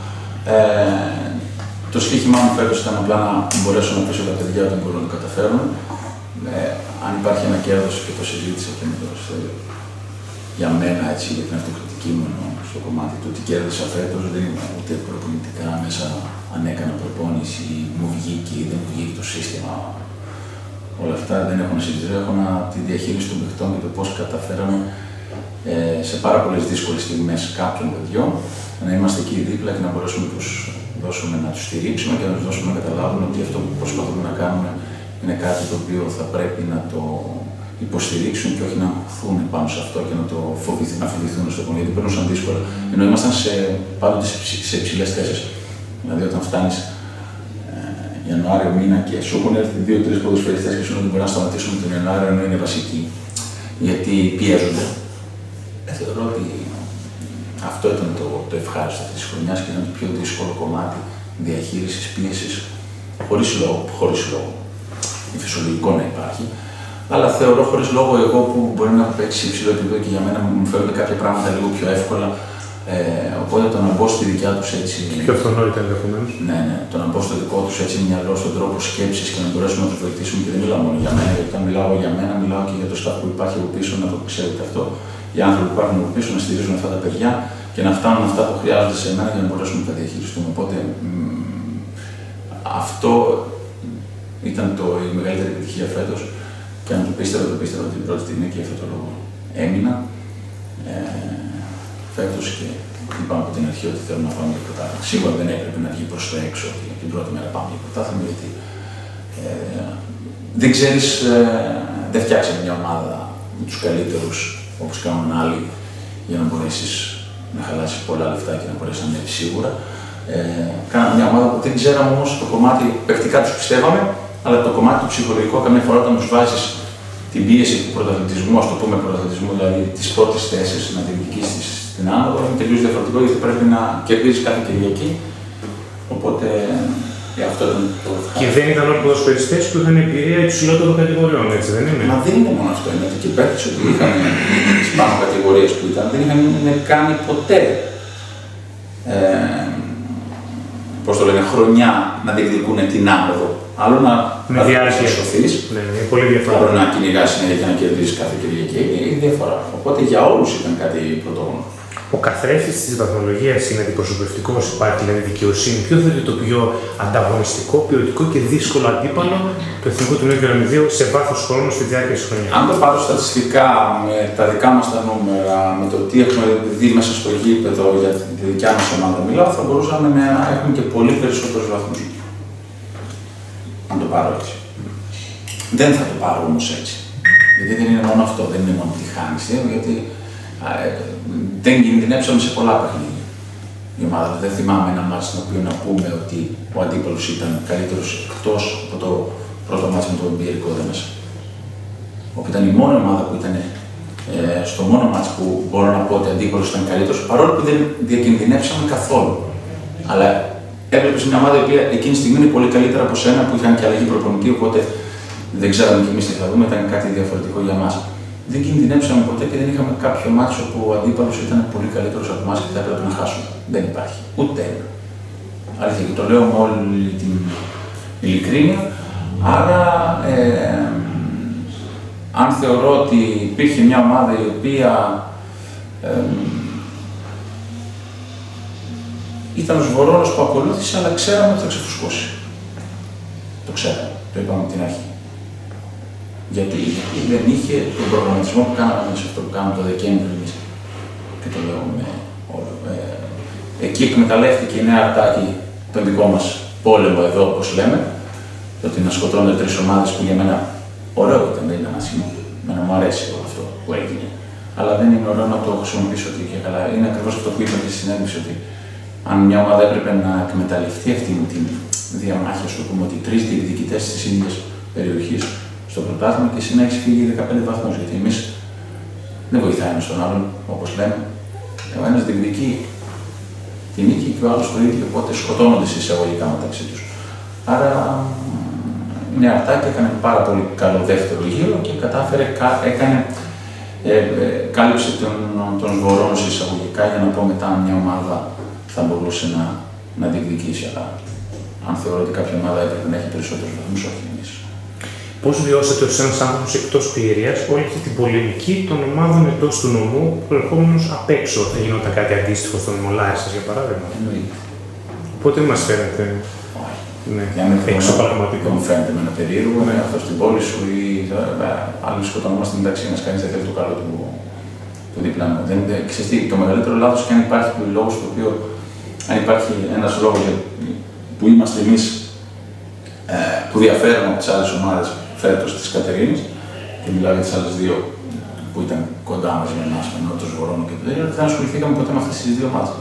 Ε, το στοίχημά μου φέτος ήταν απλά να μπορέσω να πείσω τα παιδιά ότι μπορούν να το καταφέρουν. Ε, αν υπάρχει ένα κέρδος και το συζήτησα και με το Στέλιο. Για μένα, έτσι, για την αυτοκριτική μου στο κομμάτι του ότι κέρδισα φέτος, δεν είμαι ούτε προπονητικά μέσα αν έκανα προπόνηση, μου βγήκε ή δεν μου βγήκε το σύστημα. Όλα αυτά δεν έχω να συζητήσω. Έχω να, τη διαχείριση των παιχτών και το πώς καταφέραμε ε, σε πάρα πολλές δύσκολες στιγμές κάποιων παιδιών να είμαστε εκεί δίπλα και να μπορέσουμε να τους δώσουμε να τους στηρίξουμε και να τους δώσουμε να καταλάβουν ότι αυτό που προσπαθούμε να κάνουμε είναι κάτι το οποίο θα πρέπει να το υποστηρίξουν και όχι να χθούν πάνω σε αυτό και να το φοβηθούν, να φοβηθούν στο κομμάτι. Γιατί περνούσαν δύσκολα. Ενώ ήμασταν σε, πάντοτε σε υψηλές θέσεις. Δηλαδή, όταν φτάνεις ε, Ιανουάριο μήνα και σου έχουν έρθει δύο-τρεις ποδοσφαιριστές και σου λένε ότι μπορεί να σταματήσουμε τον Ιανουάριο ενώ είναι βασικοί, γιατί πιέζονται. Ε, θεωρώ ότι αυτό ήταν το, το ευχάριστο αυτή τη χρονιά και ήταν το πιο δύσκολο κομμάτι διαχείρισης, πίεσης, χωρίς λόγο. Χωρίς λόγο. Είναι φυσιολογικό να υπάρχει. Αλλά θεωρώ χωρίς λόγο εγώ που μπορεί να έχω παίξει σε υψηλό επίπεδο και για μένα μου φαίνονται κάποια πράγματα λίγο πιο εύκολα Ε, οπότε το να μπω στη δικιά τους έτσι.
Πιο αυτονόητα ενδεχομένως.
Ναι, ναι. Το να μπω στο δικό τους έτσι μυαλό, στον τρόπο σκέψης και να μπορέσουμε να τους βοηθήσουμε και δεν μιλάω μόνο για μένα. Γιατί όταν μιλάω για μένα, μιλάω και για το staff που υπάρχει από πίσω, να το ξέρετε αυτό. Οι άνθρωποι που υπάρχουν από πίσω να στηρίζουν αυτά τα παιδιά και να φτάνουν αυτά που χρειάζονται σε μένα για να μπορέσουμε να τα διαχειριστούμε. Οπότε μ, αυτό ήταν το, η μεγαλύτερη επιτυχία φέτος. Και αν το πίστευα, το πίστευα την πρώτη στιγμή και αυτό το λόγο έμεινα. Ε, φέτος και είπαμε από την αρχή ότι θέλουμε να πάμε για πρωτάθλημα. Σίγουρα δεν έπρεπε να βγει προς το έξω ότι την πρώτη μέρα πάμε για πρωτάθλημα, γιατί ε, δεν ξέρεις, ε, δεν φτιάξαμε μια ομάδα με τους καλύτερους όπως κάνουν άλλοι για να μπορέσεις να χαλάσεις πολλά λεφτά και να μπορέσεις να ανέβεις σίγουρα. Ε, κάναμε μια ομάδα που δεν ξέραμε όμως το κομμάτι, παικτικά τους πιστεύαμε, αλλά το κομμάτι του ψυχολογικό καμιά φορά όταν τους βάζεις την πίεση του πρωταθλητισμού, ας το πούμε πρωταθλητισμού, δηλαδή της πρώτης θέσης, να την διοικήσεις στην άνοδο, είναι τελείως διαφορετικό γιατί πρέπει να κερδίζεις κάθε Κυριακή. Οπότε ε, αυτό ήταν το ευχάριστο.
Και δεν ήταν όλοι οι ποδοσφαιριστές που είχαν εμπειρία υψηλότερων κατηγοριών, έτσι δεν είναι?
Μα δεν είναι μόνο αυτό. Είναι ότι και οι παίκτες που είχαν τις πάνω κατηγορίες που ήταν, δεν είχαν κάνει ποτέ. Ε, πώς το λένε, χρονιά να διεκδικούν την άνοδο. Άλλο να σωθείς,
ναι, ναι, πολύ διαφορά.
άλλο να κυνηγάς συνέχεια και να κερδίσεις κάθε Κυριακή. Είναι διαφορά. Οπότε για όλους ήταν κάτι πρωτόγνωρο.
Ο καθρέφτης της βαθμολογίας είναι αντιπροσωπευτικός, υπάρχει δηλαδή δικαιοσύνη. Ποιο θα είναι το πιο ανταγωνιστικό, ποιοτικό και δύσκολο αντίπαλο του Εθνικού του Νέου σε βάθος χρόνου στη διάρκεια της χρονιάς?
Αν το πάρω στατιστικά με τα δικά μας τα νούμερα, με το τι έχουμε δει μέσα στο γήπεδο για τη δικιά μας ομάδα, μιλάω, θα μπορούσαμε να έχουμε και πολύ περισσότερους βαθμούς. Αν το πάρω έτσι. Δεν θα το πάρω όμως έτσι. Γιατί δεν είναι μόνο αυτό, δεν είναι μόνο τι χάνεις, γιατί ε, δεν κινδυνεύσαμε σε πολλά παιχνίδια. Η ομάδα, δεν θυμάμαι ένα μάτι στο οποίο να πούμε ότι ο αντίπαλος ήταν καλύτερος εκτός από το πρώτο μάτι με το εμπειρικό εδώ μέσα. Όπου ήταν η μόνη ομάδα που ήταν ε, στο μόνο μάτι που μπορώ να πω ότι ο αντίπαλος ήταν καλύτερος, παρόλο που δεν διακινδυνεύσαμε καθόλου. Αλλά έβλεπες μια ομάδα η οποία εκείνη τη στιγμή είναι πολύ καλύτερα από σένα που είχαν και αλλαγή προπονητή, οπότε δεν ξέραμε κι εμείς τι θα δούμε, ήταν κάτι διαφορετικό για μας. Δεν κινδυνεύσαμε ποτέ και δεν είχαμε κάποιο μάτσο όπου ο αντίπαλος ήταν πολύ καλύτερος από εμάς και θα έπρεπε να χάσουμε. Δεν υπάρχει. Ούτε ένα. Αλήθεια, και το λέω με όλη την ειλικρίνεια. Άρα, ε, αν θεωρώ ότι υπήρχε μια ομάδα η οποία ε, ήταν ο Βορώνος που ακολούθησε, αλλά ξέραμε ότι θα ξεφουσκώσει. Το ξέραμε. Το είπαμε από την αρχή. Γιατί, γιατί δεν είχε τον προγραμματισμό που κάναμε σε αυτό που κάναμε το Δεκέμβριο εμείς. Και το λέω με όλο. Ε, εκεί εκμεταλλεύτηκε η Νέα Αρτάκη τον δικό μας πόλεμο εδώ, όπως λέμε. Το ότι να σκοτώνονται τρεις ομάδες που για μένα ωραίο ήταν, δεν ήταν άσχημο. Εμένα μου αρέσει όλο αυτό που έγινε. Αλλά δεν είναι ωραίο να το χρησιμοποιήσω ότι και καλά. Είναι ακριβώς αυτό που είπα και στη συνέντευξη, ότι αν μια ομάδα έπρεπε να εκμεταλλευτεί αυτή την διαμάχη, α το πούμε, ότι τρεις διεκδικητές της ίδιας περιοχής στο πρωτάθλημα και εσύ να έχεις φύγει δεκαπέντε βαθμούς. Γιατί εμείς δεν βοηθάει ένας τον άλλον, όπως λέμε. Ο ένας διεκδικεί την νίκη και ο άλλος το ίδιο, οπότε σκοτώνονται σε εισαγωγικά μεταξύ τους. Άρα η Νέα Αρτάκη έκανε πάρα πολύ καλό δεύτερο γύρο και κατάφερε, έκανε, ε, ε, κάλυψε τον, τον Βορώνο σε εισαγωγικά για να πω μετά αν μια ομάδα θα μπορούσε να, να διεκδικήσει. Αλλά αν θεωρώ ότι κάποια ομάδα έπρεπε να έχει περισσότερους βαθμούς, όχι εμείς.
Πώς βιώσατε ως ένας άνθρωπος εκτός Πιερίας όλη αυτή την πολεμική των ομάδων εντός του νομού, προερχόμενος απ' έξω? Θα γινόταν κάτι αντίστοιχο στον νομό Λάρισας, για παράδειγμα?
Εννοείται.
Οπότε δεν μας φαίνεται. Ναι, έξω πραγματικό.
Δεν μου φαίνεται με ένα περίεργο, με αυτό στην πόλη σου ή άλλοι σκοτωνόμαστε μεταξύ μας, κανείς δεν θέλει το καλό του, του διπλανού. Δεν, ξέρεις τι, το μεγαλύτερο λάθος και αν υπάρχει λόγος το οποίο, αν υπάρχει ένας λόγος που είμαστε εμείς ε, που διαφέρουμε από τις άλλες ομάδες φέτος της Κατερίνης, και μιλάω για τις άλλες δύο που ήταν κοντά μας με εμάς, με Νότος Βορώνο και το τέτοιο, δεν ασχοληθήκαμε ποτέ με αυτές τις δύο ομάδες.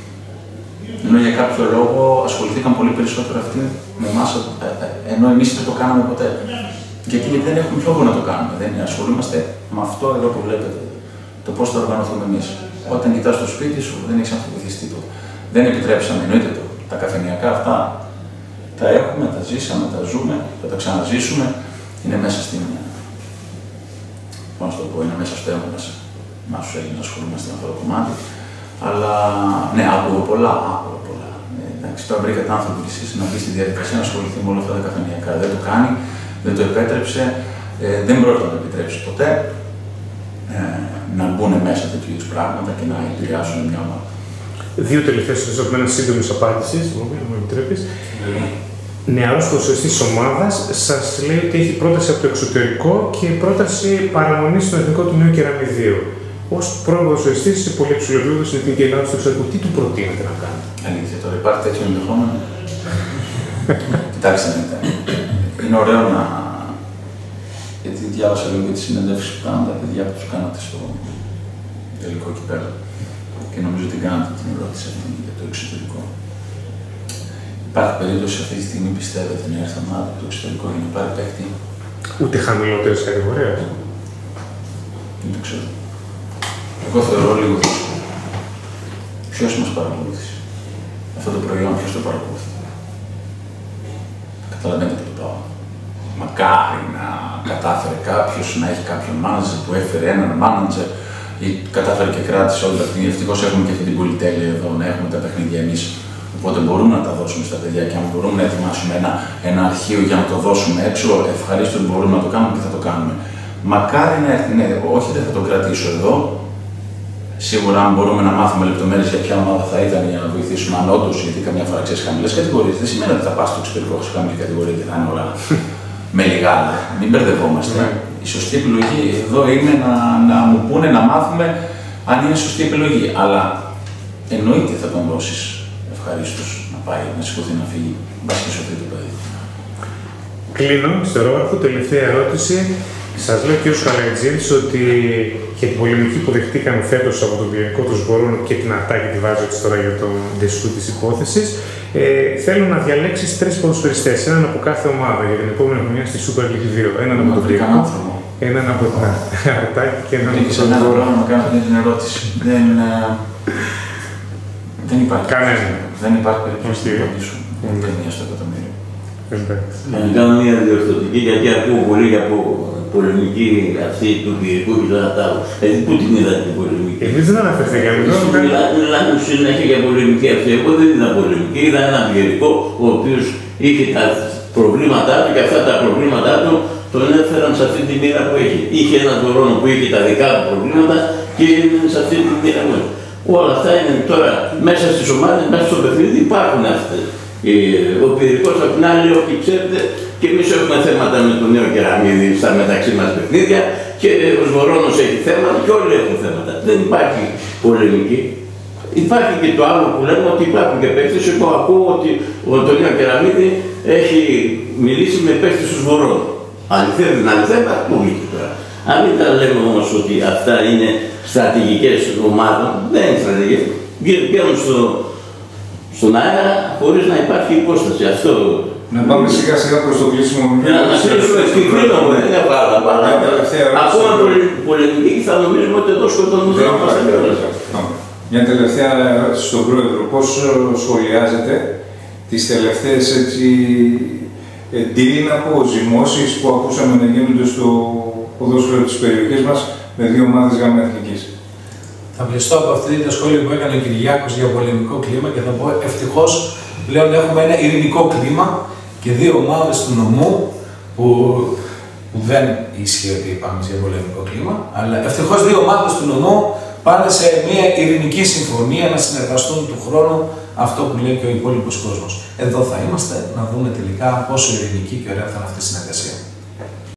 Ενώ για κάποιο λόγο ασχοληθήκαν πολύ περισσότερο αυτοί με εμάς, ενώ εμείς δεν το κάναμε ποτέ. Γιατί, γιατί δεν έχουμε λόγο να το κάνουμε. Δεν ασχολούμαστε με αυτό εδώ που βλέπετε. Το πώς θα οργανωθούμε εμείς. Όταν κοιτάς το σπίτι σου, δεν έχεις αμφιβολήσει τίποτα. Δεν επιτρέψαμε, εννοείται το. Τα καφενειακά αυτά τα έχουμε, τα ζήσαμε, τα ζούμε, θα τα ξαναζήσουμε. Είναι μέσα στην. Πώς να το πω, είναι μέσα στο αίμα μας. Μας σου έγινε να ασχολούμαστε με αυτό το κομμάτι. Αλλά ναι, άκουγα πολλά, άκουγα πολλά. Ε, εντάξει, τώρα βρήκατε άνθρωποι κι εσείς να μπει στη διαδικασία να ασχοληθεί με όλα αυτά τα καφενειακά. Δεν το κάνει, δεν το επέτρεψε, ε, δεν πρόκειται να το επιτρέψει ποτέ ε, να μπουν μέσα τέτοιου είδους πράγματα και να επηρεάσουν μια ομάδα.
Δύο τελευταίες ερωτήσεις σύντομες απάντησεις, αν μου επιτρέπεις. Mm. Νεαρός ποδοσφαιριστής της ομάδας σας λέει ότι έχει πρόταση από το εξωτερικό και πρόταση παραμονής στον εθνικό του Νέου Κεραμιδίου. Ως πρώην ποδοσφαιριστής σε πολύ υψηλό επίπεδο στην εθνική Ελλάδα στο εξωτερικό, τι του προτείνετε να κάνει?
Αλήθεια, τώρα υπάρχει τέτοιο ενδεχόμενο. Κοιτάξτε, είναι ωραίο να. Γιατί διάβασα λίγο για τις συνεντεύξεις που κάνατε τα παιδιά που τους κάνατε στο τελικό κυπέλλο. Και νομίζω ότι κάνατε την ερώτηση αυτή για το εξωτερικό. Υπάρχει περίπτωση αυτή τη στιγμή, πιστεύετε, να έρθει ομάδα από το εξωτερικό για να πάρει παίκτη?
Ούτε χαμηλότερες κατηγορίες.
Δεν το ξέρω. Εγώ θεωρώ λίγο δύσκολο. Ποιος μας παρακολούθησε? Αυτό το προϊόν, ποιος το παρακολουθεί? Καταλαβαίνετε που το πάω. Μακάρι να κατάφερε κάποιος να έχει κάποιον μάνατζερ που έφερε έναν μάνατζερ ή κατάφερε και κράτησε όλα τα παιχνίδια. Ευτυχώς έχουμε και αυτή την πολυτέλεια εδώ να έχουμε τα παιχνίδια εμείς. Οπότε μπορούμε να τα δώσουμε στα παιδιά και αν μπορούμε να ετοιμάσουμε ένα, ένα αρχείο για να το δώσουμε έξω, ευχαρίστως μπορούμε να το κάνουμε και θα το κάνουμε. Μακάρι να έρθει, ναι, όχι δεν θα το κρατήσω εδώ. Σίγουρα αν μπορούμε να μάθουμε λεπτομέρειες για ποια ομάδα θα ήταν για να βοηθήσουμε, αν όντως, γιατί καμιά φορά ξέρεις χαμηλές κατηγορίες, δεν σημαίνει ότι θα πας στο εξωτερικό σε χαμηλή κατηγορία και θα είναι όλα με λιγάλα. Μην μπερδευόμαστε. Η σωστή επιλογή εδώ είναι να, να μου πούνε να μάθουμε αν είναι σωστή επιλογή. Αλλά εννοείται θα τον δώσεις ευχαρίστως να πάει, να σηκωθεί να φύγει. Μπας και σωθεί το παιδί.
Κλείνω στο Ρόγαρχο, τελευταία ερώτηση. Σας λέω και ο Χαλαϊτζίδης ότι για την πολεμική που δεχτήκαμε φέτος από τον Βιονικό του Σβορώνου και την Αρτάκη τη βάζω έτσι τώρα για τον ντεσού της υπόθεσης, ε, θέλω να διαλέξεις τρεις ποδοσφαιριστές, έναν από κάθε ομάδα για την επόμενη χρονιά στη Super League δύο. Έναν από τον Βιονικό, έναν από την Αρτάκη και έναν από τον Σβορώνου.
Δεν να κάνω αυτή την ερώτηση. Δεν, δεν υπάρχει.
Κανένα.
Δεν υπάρχει περίπτωση να απαντήσω. Δεν είναι στο εκατομμύριο.
Να κάνω μια διορθωτική, γιατί ακούω πολύ για πολεμική αυτή του Πυρικού και του Ατάου. Δηλαδή, πού την είδατε την πολεμική?
Εμείς δεν αναφερθήκαμε.
Μιλάμε συνέχεια για πολεμική αυτή. Εγώ δεν είδα πολεμική, είδα έναν Πυρικό, ο οποίος είχε τα προβλήματά του και αυτά τα προβλήματά του τον έφεραν σε αυτή τη μοίρα που έχει. Είχε έναν Βορώνο που είχε τα δικά του προβλήματα και έμεινε σε αυτή τη μοίρα που έχει. Όλα αυτά είναι τώρα μέσα στις ομάδες, μέσα στο παιχνίδι υπάρχουν αυτές. Ο Πυρικός απ' την άλλη, ό,τι ξέρετε, και εμείς έχουμε θέματα με τον Νέο Κεραμίδη στα μεταξύ μας παιχνίδια και ο Σβορώνος έχει θέματα και όλοι έχουν θέματα. Δεν υπάρχει πολεμική. Υπάρχει και το άλλο που λέμε ότι υπάρχουν και παίκτες. Εγώ ακούω ότι το Νέο Κεραμίδη έχει μιλήσει με παίκτες του Σβορώνου. Αληθεύει, δεν αληθεύει, πού βγήκε τώρα. Αν μην τα λέμε όμως ότι αυτά είναι στρατηγικές ομάδων, δεν είναι στρατηγικές. Βγαίνουν στο στον αέρα χωρίς να υπάρχει υπόσταση. Αυτό.
Να πάμε σιγά σιγά προς το κλείσιμο.
Να κλείσουμε στην κλείνω, δεν είναι πάρα πολλά. Ακόμα πολεμική θα νομίζουμε ότι εδώ σκοτώνουμε τον άνθρωπο.
Μια τελευταία ερώτηση στον Πρόεδρο. Πώς σχολιάζετε τις τελευταίες έτσι deal από ζυμώσεις που ακούσαμε να γίνονται στο ποδόσφαιρο της περιοχής μας με δύο ομάδες γάμα εθνικής?
Θα πληστώ από αυτή τη σχόλια που έκανε ο Κυριάκος για πολεμικό κλίμα και θα πω ευτυχώς πλέον έχουμε ένα ειρηνικό κλίμα και δύο ομάδες του νομού που, που δεν ισχύει ότι πάμε για πολεμικό κλίμα, αλλά ευτυχώς δύο ομάδες του νομού πάνε σε μια ειρηνική συμφωνία να συνεργαστούν του χρόνου, αυτό που λέει και ο υπόλοιπος κόσμος. Εδώ θα είμαστε να δούμε τελικά πόσο ειρηνική και ωραία θα είναι αυτή η συνεργασία.